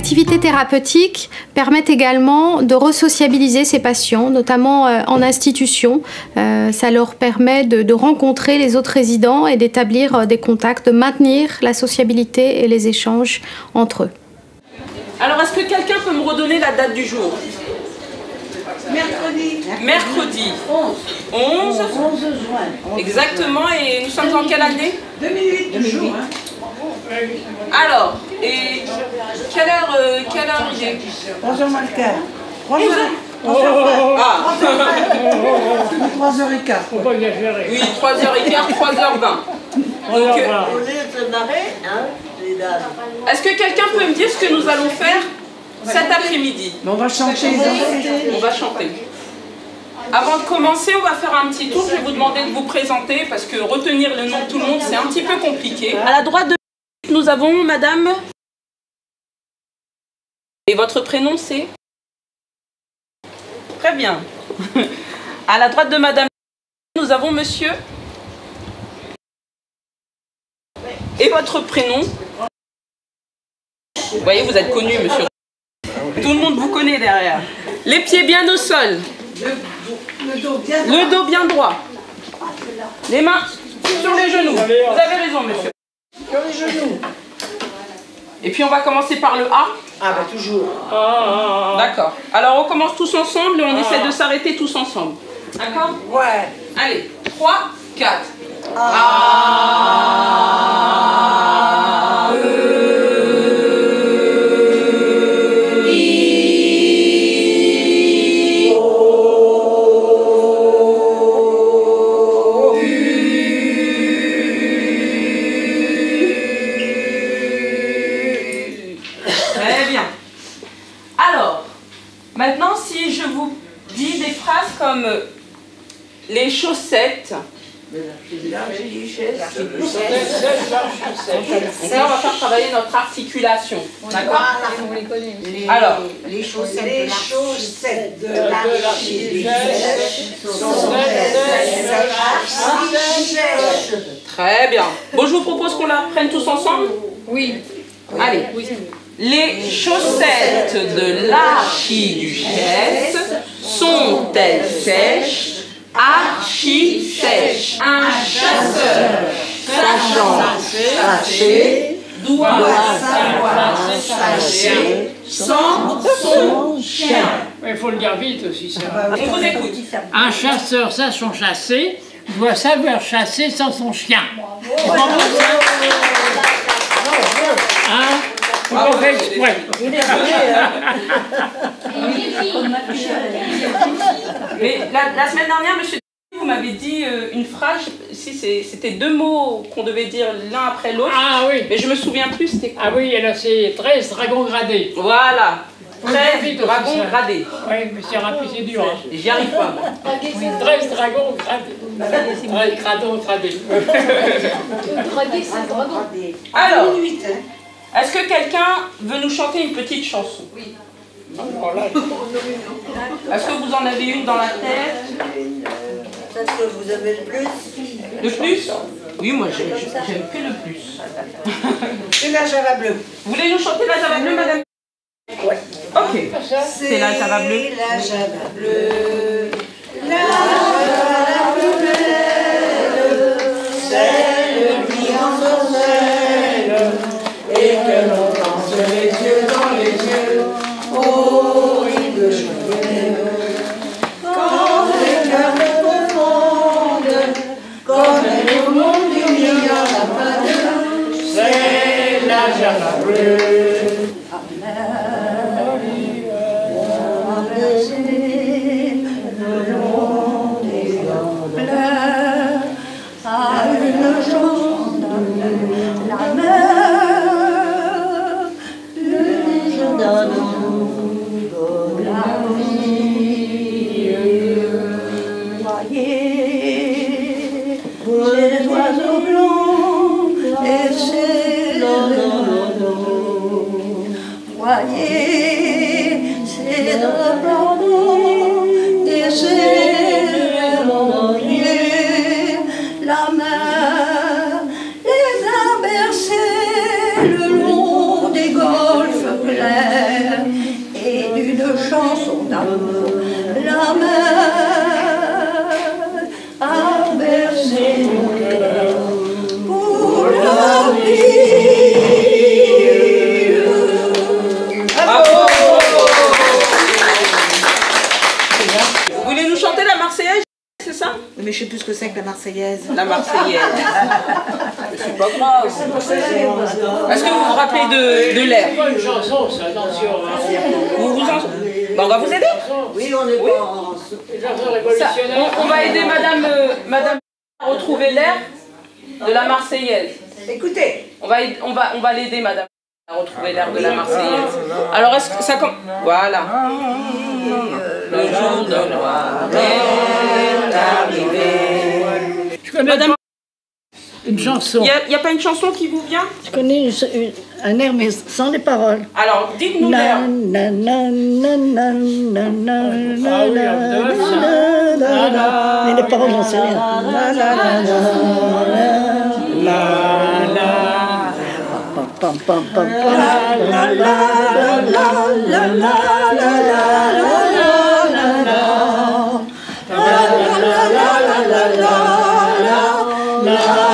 activités thérapeutiques permettent également de resociabiliser ces patients, notamment en institution. Ça leur permet de rencontrer les autres résidents et d'établir des contacts, de maintenir la sociabilité et les échanges entre eux. Alors, est-ce que quelqu'un peut me redonner la date du jour? Mercredi. Mercredi. 11 juin. Exactement, et nous sommes en quelle année? 2008 toujours. Hein. Alors, et quelle heure il est? 3h moins le quart. 3h. Ah. 3h15. Faut pas exagérer. Oui, 3h15, 3h20. Donc, est-ce que quelqu'un peut me dire ce que nous allons faire cet après-midi? On va chanter. On va chanter. Avant de commencer, on va faire un petit tour. Je vais vous demander de vous présenter parce que retenir le nom de tout le monde, c'est un petit peu compliqué. À la droite de nous avons madame. Et votre prénom, c'est? Très bien. À la droite de madame, nous avons monsieur. Et votre prénom? Vous voyez, vous êtes connu, monsieur. Tout le monde vous connaît derrière. Les pieds bien au sol. Le dos bien droit. Les mains sur les genoux. Vous avez raison, monsieur. Sur les genoux. Et puis on va commencer par le A. Ah bah toujours. D'accord. Alors on commence tous ensemble et on essaie de s'arrêter tous ensemble. D'accord? Ouais. Allez, 3, 4. Très bien. Alors, maintenant si je vous dis des phrases comme les chaussettes. Donc là, on va faire travailler notre articulation. D'accord? Alors, les chaussettes de l'archiduchesse sont archi-sèches. très bien. Bon, je vous propose qu'on la prenne tous ensemble. Oui. Allez. Les chaussettes de l'archiduchesse sont-elles sèches? Archi-sèches. Un chasseur sachant chasser doit savoir chasser sans son chien. Il faut le dire vite aussi, ça. On vous écoute. Un chasseur sachant chasser doit savoir chasser sans son chien. C'est pas bon, ça? Hein? Faut pas faire exprès. Mais la semaine dernière, monsieur, vous m'avez dit une phrase, si c'était deux mots qu'on devait dire l'un après l'autre. Ah oui. Mais je me souviens plus, c'était quoi? Ah oui, et là c'est 13 dragons gradés. Voilà. Faut le dire 13 vite dragons aussi, ça. gradés. Oui, mais c'est rapide, c'est dur. Hein. J'y arrive pas, moi. 13 dragons gradés. Ouais, gradés. Alors, est-ce que quelqu'un veut nous chanter une petite chanson? Oui. Est-ce que vous en avez une dans la tête? Est-ce que vous avez le plus? Le plus? Oui, moi j'aime que le plus. C'est la Java bleue. Vous voulez nous chanter la Java bleue, madame? Oui. Ok. C'est la Java bleue. La Java bleue. La Java bleue. Celle qui ensorcelle et que l'on danse les yeux dans les yeux. Horrible journée. Quand les cœurs me confondent, comme le monde du meilleur la fin de c'est la Java bleue. La mer les a bercés le long des golfes clairs. Mais je sais plus ce que c'est que la Marseillaise. La Marseillaise. C'est pas grave. Est-ce que vous vous rappelez de l'air? C'est pas une chanson, ça, attention. Bah, on va vous aider. Oui, on est pas... Une chanson révolutionnaire. On va aider madame à retrouver l'air de la Marseillaise. Écoutez. On va l'aider, madame, à retrouver l'air de la Marseillaise. Alors, est-ce que ça commence? Voilà. Le jour de gloire est arrivé. Je connais Madame, une chanson. il n'y a pas une chanson qui vous vient? Je connais un air, mais sans les paroles. Alors, dites-nous l'air. Mais les paroles, j'en sais rien. La